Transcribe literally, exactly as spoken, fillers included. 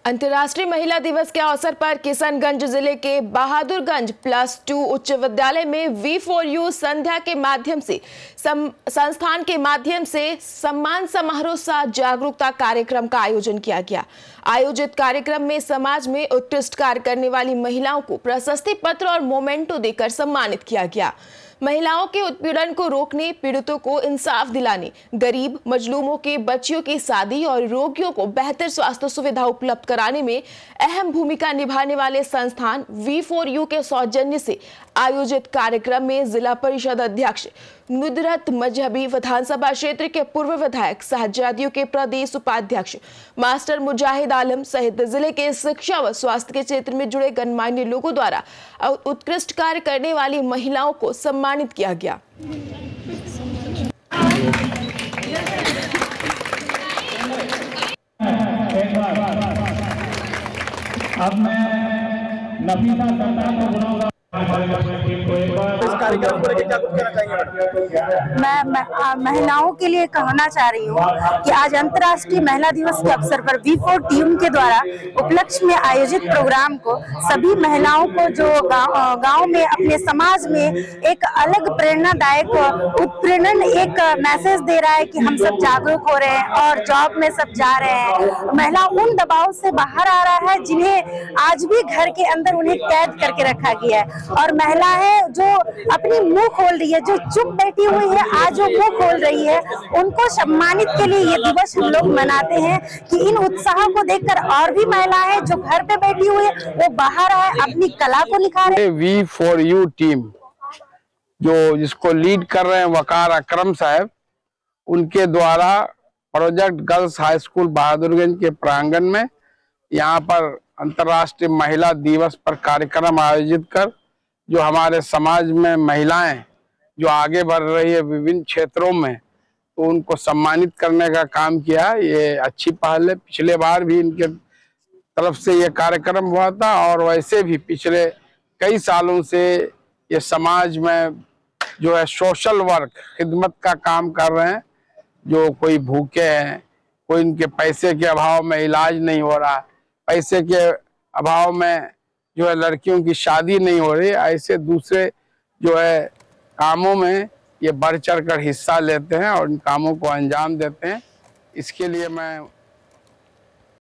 अंतर्राष्ट्रीय महिला दिवस के अवसर पर किशनगंज जिले के बहादुरगंज प्लस टू उच्च विद्यालय में वी फॉर यू संध्या के माध्यम से सम, संस्थान के माध्यम से सम्मान समारोह सा जागरूकता कार्यक्रम का आयोजन किया गया। आयोजित कार्यक्रम में समाज में उत्कृष्ट कार्य करने वाली महिलाओं को प्रशस्ति पत्र और मोमेंटो देकर सम्मानित किया गया। महिलाओं के उत्पीड़न को रोकने, पीड़ितों को इंसाफ दिलाने, गरीब मजलूमों के बच्चियों की शादी और रोगियों को बेहतर स्वास्थ्य सुविधा उपलब्ध कराने में अहम भूमिका निभाने वाले संस्थान वी फॉर यू के सौजन्य से आयोजित कार्यक्रम में जिला परिषद अध्यक्ष नुदरत मजहबी, विधानसभा क्षेत्र के पूर्व विधायक, साहबजादियों के प्रदेश उपाध्यक्ष मास्टर मुजाहिद आलम सहित जिले के शिक्षा व स्वास्थ्य के क्षेत्र में जुड़े गणमान्य लोगों द्वारा उत्कृष्ट कार्य करने वाली महिलाओं को सम्मानित किया गया। अब मैं नफीसा सरदार को बुलाऊंगा। इस कार्यक्रम को लेकर क्या कुछ कहना चाहेंगे? मैं, मैं महिलाओं के लिए कहना चाह रही हूँ कि आज अंतर्राष्ट्रीय महिला दिवस के अवसर पर वी फोर टीम के द्वारा उपलक्ष्य में आयोजित प्रोग्राम को सभी महिलाओं को जो गांव गांव में अपने समाज में एक अलग प्रेरणादायक उत्प्रेरण एक मैसेज दे रहा है कि हम सब जागरूक हो रहे हैं और जॉब में सब जा रहे हैं। महिला उन दबाव से बाहर आ रहा है जिन्हें आज भी घर के अंदर उन्हें कैद करके रखा गया है, और महिला है जो अपनी मुंह खोल रही है, जो चुप बैठी हुई है आज वो मुंह खोल रही है। उनको सम्मानित के लिए ये दिवस हम लोग मनाते हैं कि इन उत्साह को देखकर और भी महिलाएं जो घर पे बैठी हुई है वो बाहर आए, अपनी कला को निखारे। वी फॉर यू टीम जो जिसको लीड कर रहे हैं वकार अकरम साहब, उनके द्वारा project girls high school Bahadurganj के प्रांगण में यहाँ पर अंतर्राष्ट्रीय महिला दिवस पर कार्यक्रम आयोजित कर जो हमारे समाज में महिलाएं जो आगे बढ़ रही है विभिन्न क्षेत्रों में, तो उनको सम्मानित करने का काम किया। ये अच्छी पहल है। पिछले बार भी इनके तरफ से ये कार्यक्रम हुआ था और वैसे भी पिछले कई सालों से ये समाज में जो है सोशल वर्क, खिदमत का काम कर रहे हैं। जो कोई भूखे हैं, कोई इनके पैसे के अभाव में इलाज नहीं हो रहा, पैसे के अभाव में जो है लड़कियों की शादी नहीं हो रही, ऐसे दूसरे जो है कामों में ये बढ़ चढ़ कर हिस्सा लेते हैं और इन कामों को अंजाम देते हैं। इसके लिए मैं